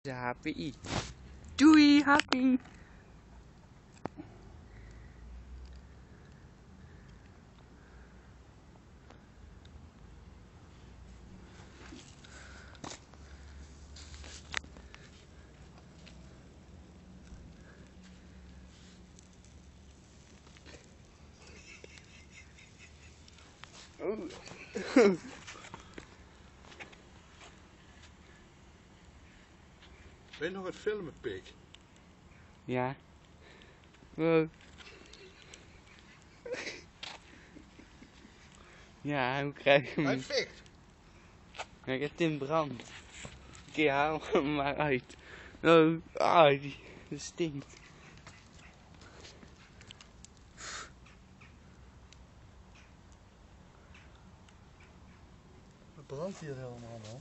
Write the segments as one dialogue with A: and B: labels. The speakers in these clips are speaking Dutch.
A: HPI. Doei, HPI.
B: Ben je nog aan het filmen, pik?
A: Ja. Wow. Ja, hoe krijg ik hem
B: Hij
A: niet?
B: fikt.
A: Kijk, het in brand. Een keer haal hem maar uit. Oh, die stinkt.
B: Het brandt hier helemaal, man.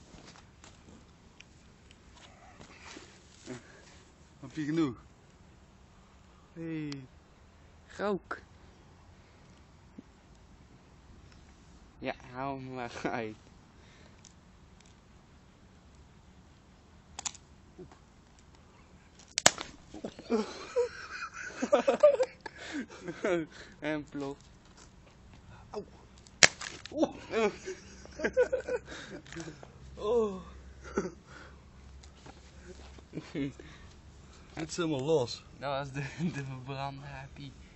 B: Heb je genoeg?
A: Hey, rook. Ja, haal hem maar uit. En plof.
B: Au. Oh. Het is helemaal los.
A: Dat was de verbrande happy.